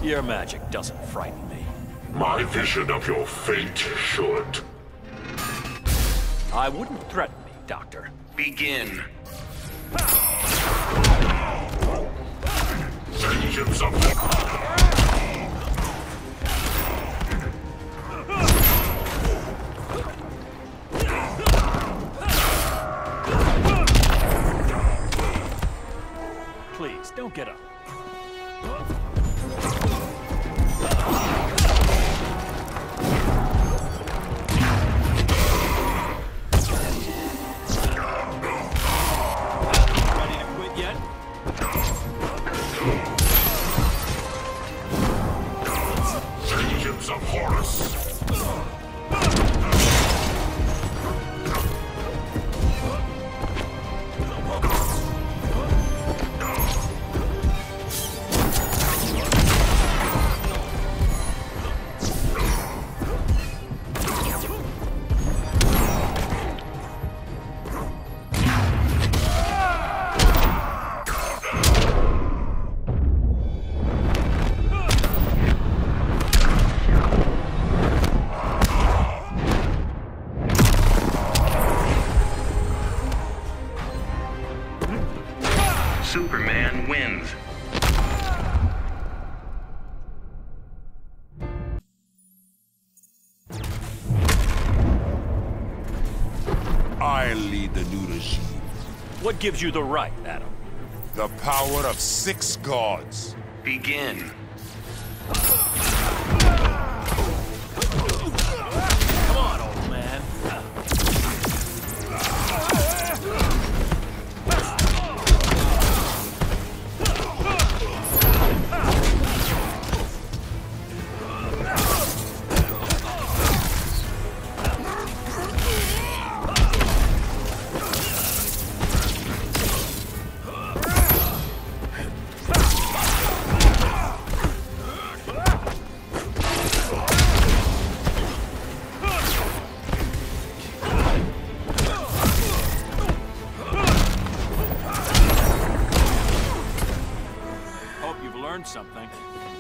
Your magic doesn't frighten me. My vision of your fate should. I wouldn't threaten me, Doctor. Begin. Vengeance of Please, don't get up. Ready to quit yet? Vengeance of Horus. Superman wins. I lead the new regime. What gives you the right, Adam? The power of 6 gods. Begin. Come on, old man. Hope you've learned something.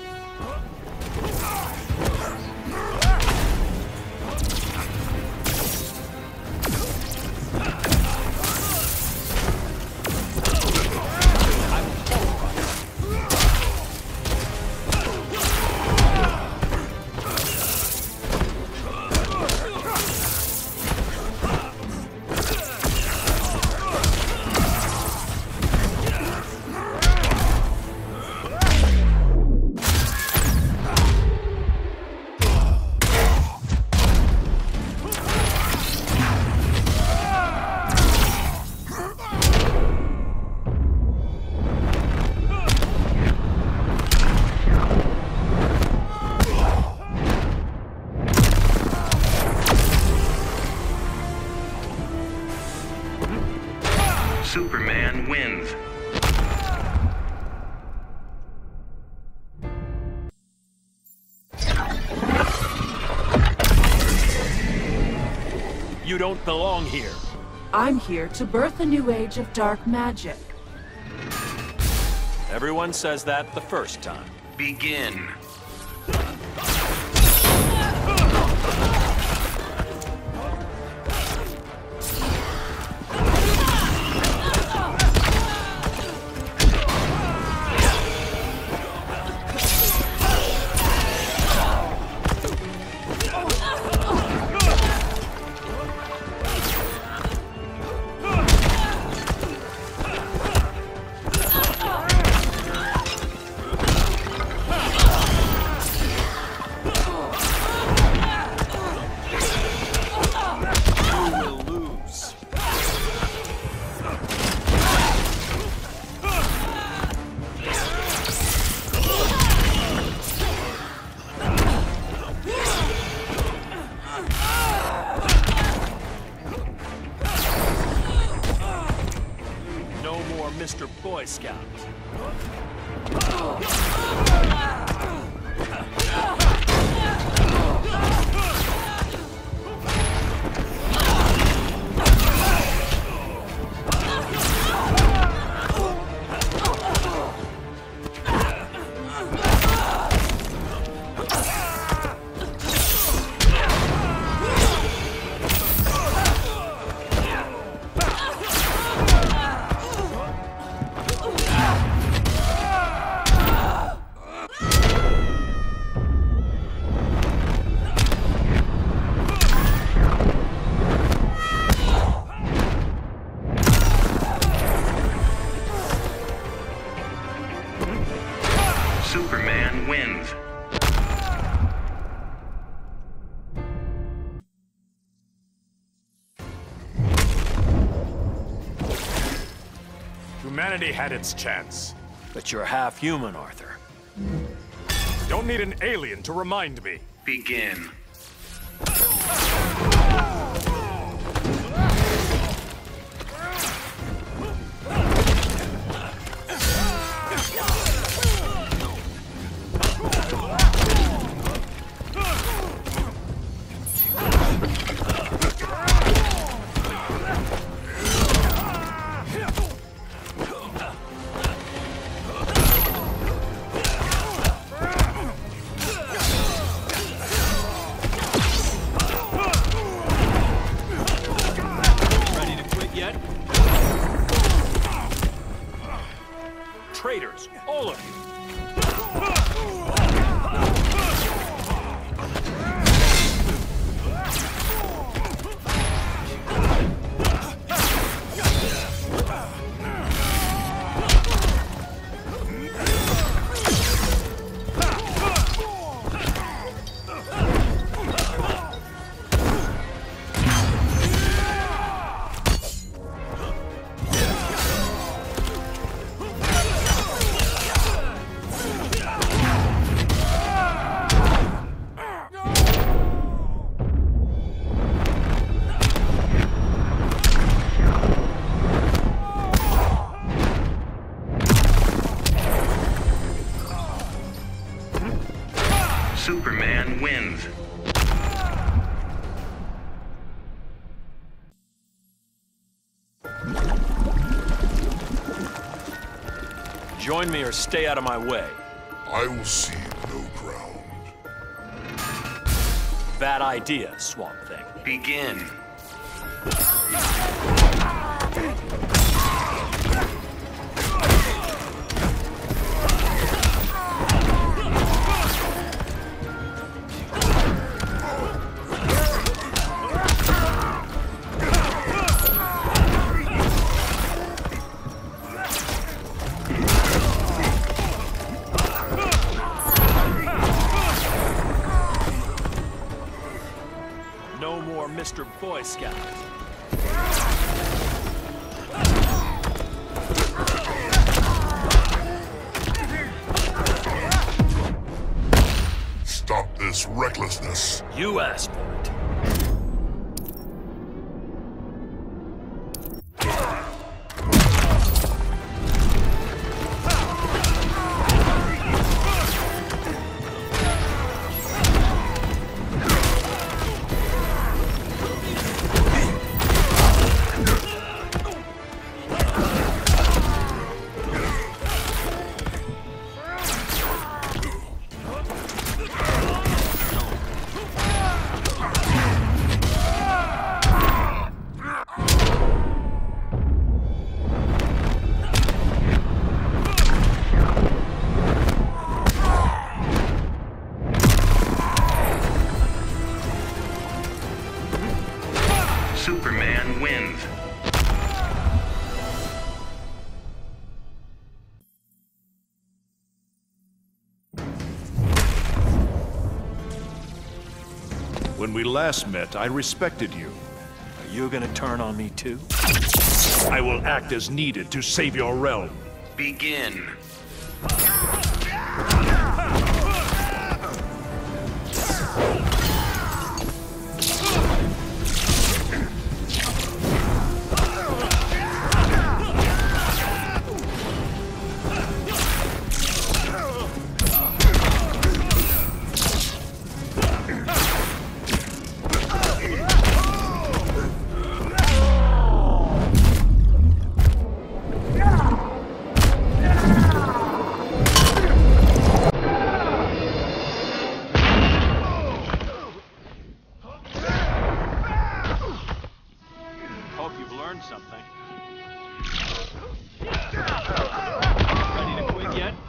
Superman wins. You don't belong here. I'm here to birth a new age of dark magic. Everyone says that the first time. Begin. Mr. Boy Scout. Humanity had its chance. But you're half human, Arthur. Don't need an alien to remind me. Begin. Traitors, all of you! Superman wins. Join me or stay out of my way. I will cede no ground. Bad idea, Swamp Thing. Begin. No more Mr. Boy Scout. Stop this recklessness. You asked for it. Superman wins. When we last met, I respected you. Are you gonna turn on me too? I will act as needed to save your realm. Begin. Hope you've learned something. Ready to quit yet?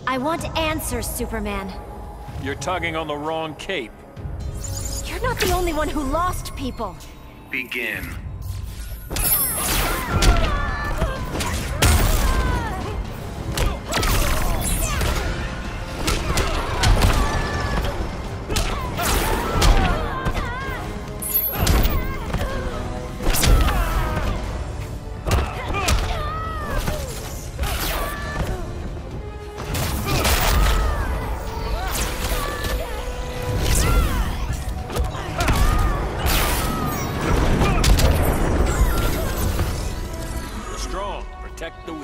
I want answers, Superman. You're tugging on the wrong cape. You're not the only one who lost people. Begin. Protect the weak.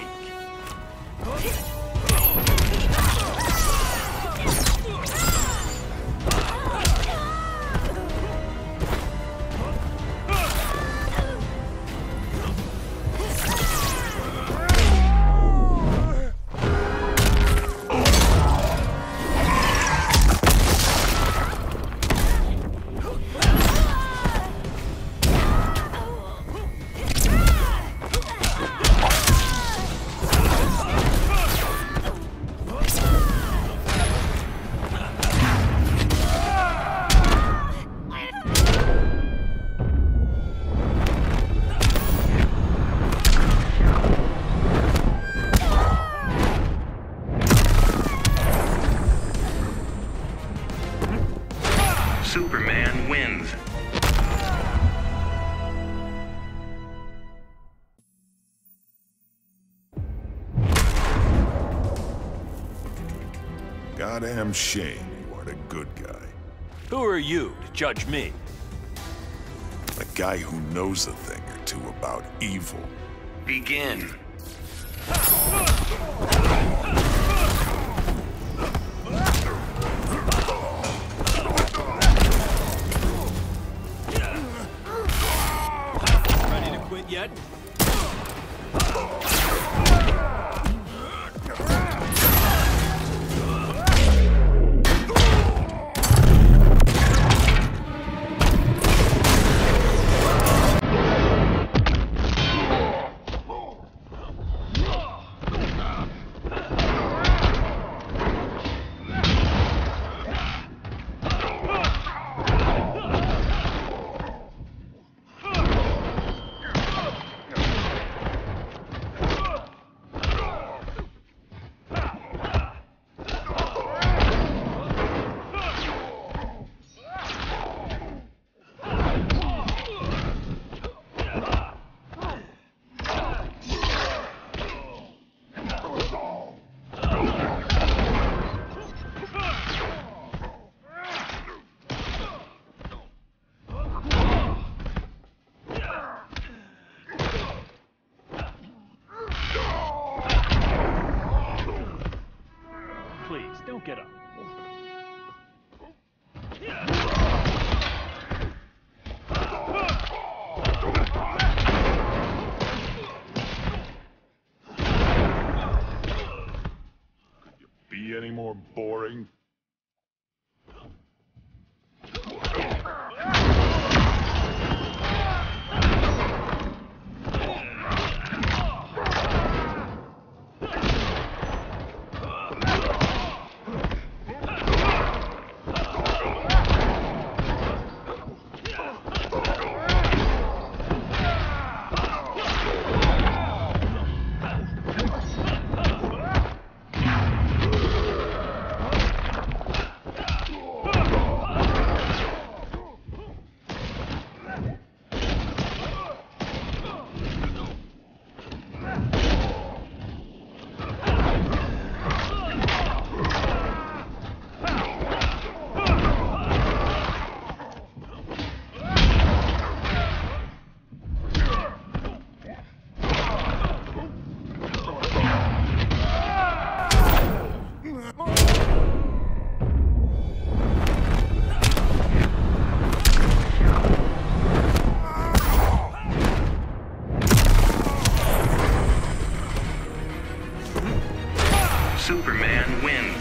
Superman wins. Goddamn shame you aren't a good guy. Who are you to judge me? A guy who knows a thing or two about evil. Begin. Ready to quit yet? Please, don't get up. Could you be any more boring? Superman wins.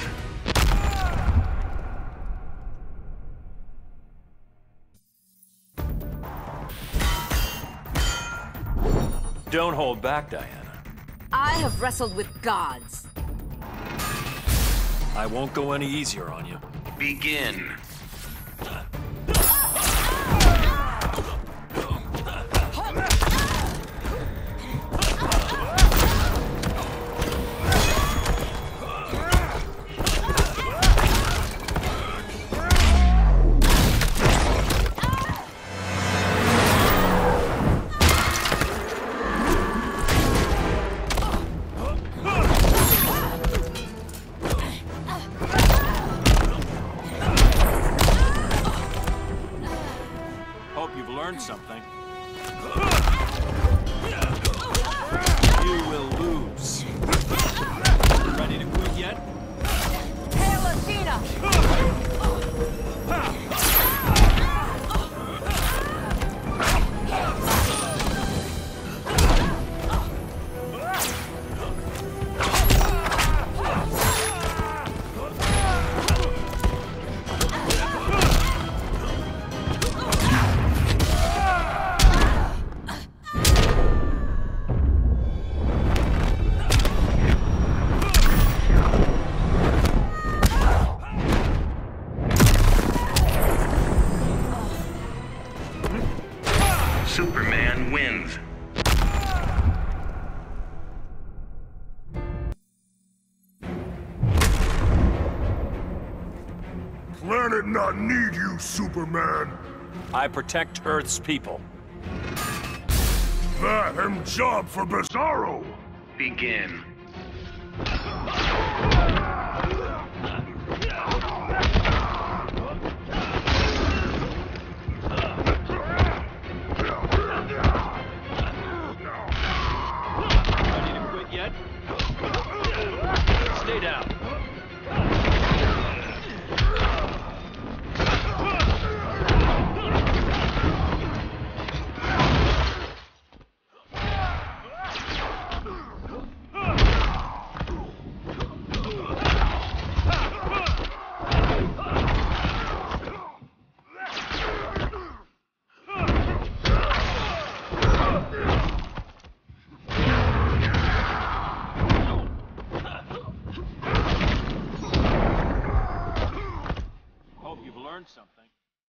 Don't hold back, Diana. I have wrestled with gods. I won't go any easier on you. Begin. Hope you've learned something. You will lose. Ready to quit yet? Hail Athena! Superman wins. Planet not need you, Superman. I protect Earth's people. That am job for Bizarro. Begin. Ready to quit yet? Stay down. Hope you've learned something.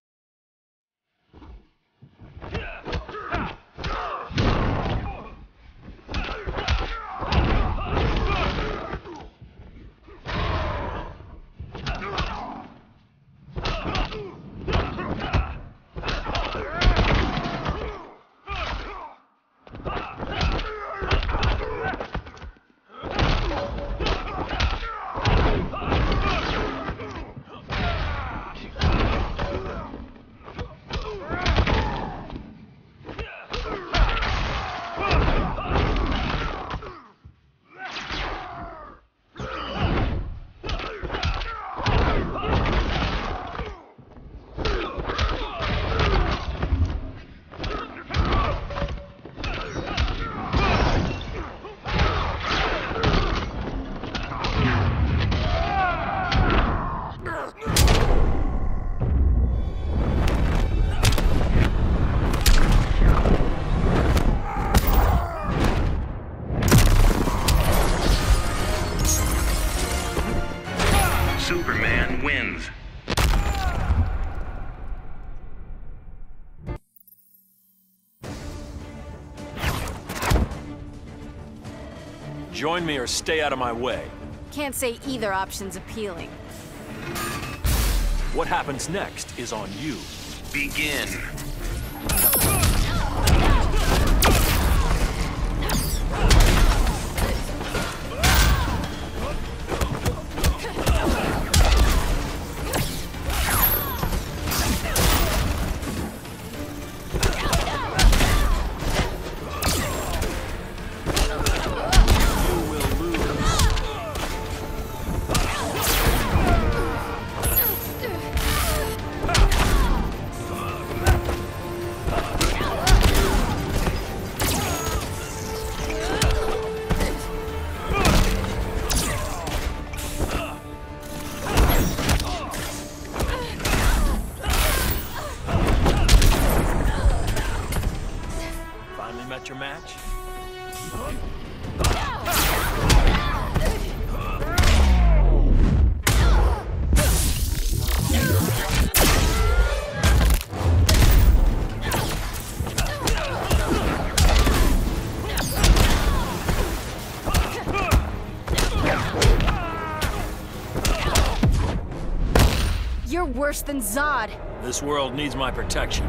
Superman wins. Join me or stay out of my way. Can't say either option's appealing. What happens next is on you. Begin. Met your match? worse than Zod. This world needs my protection.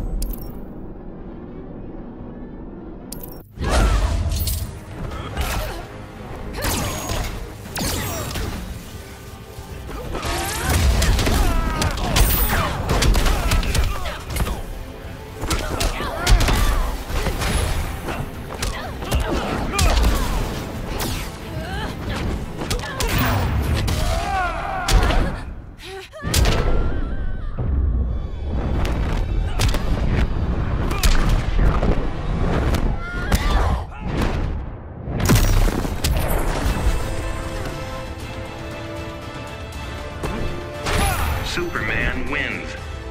Superman wins.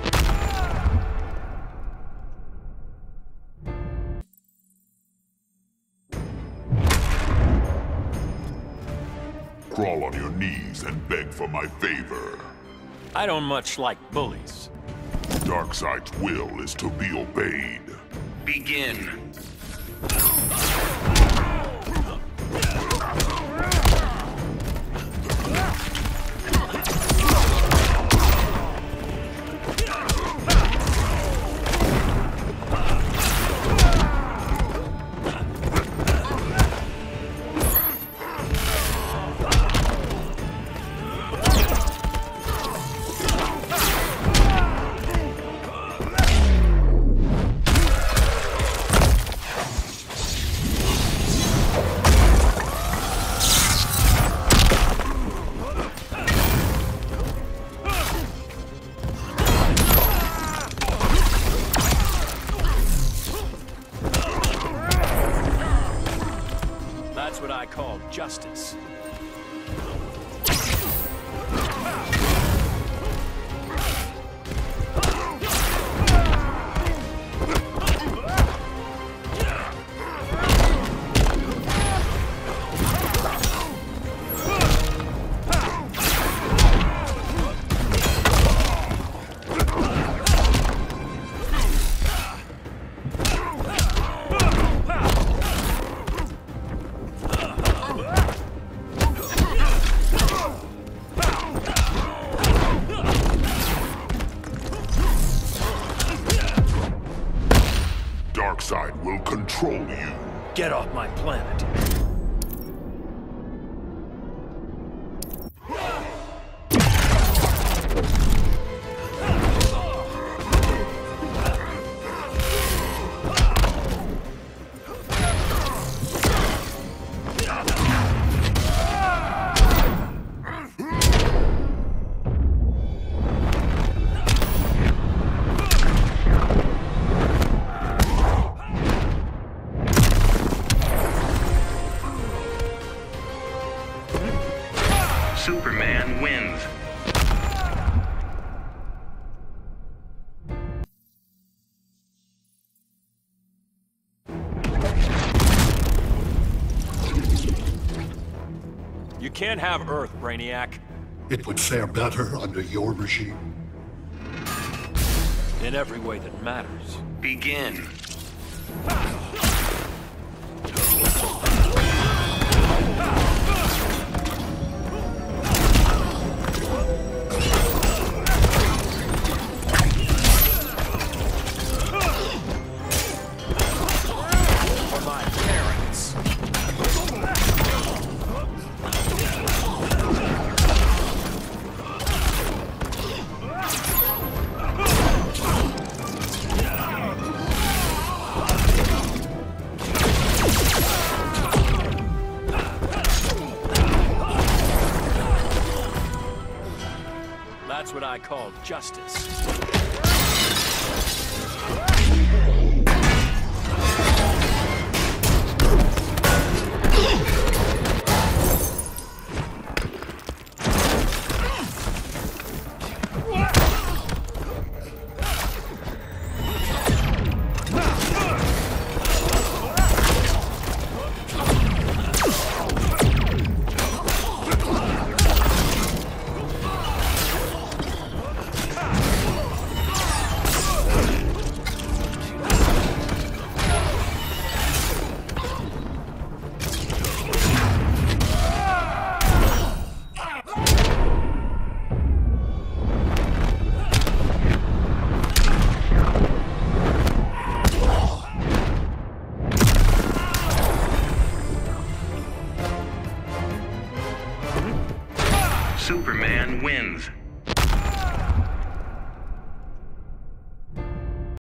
Crawl on your knees and beg for my favor. I don't much like bullies. Darkseid's will is to be obeyed. Begin. That's what I call justice. Darkseid will control you. Get off my planet. Superman wins. You can't have Earth, Brainiac. It would fare better under your regime. In every way that matters. Begin. For my parents. That's what I call justice. and wins.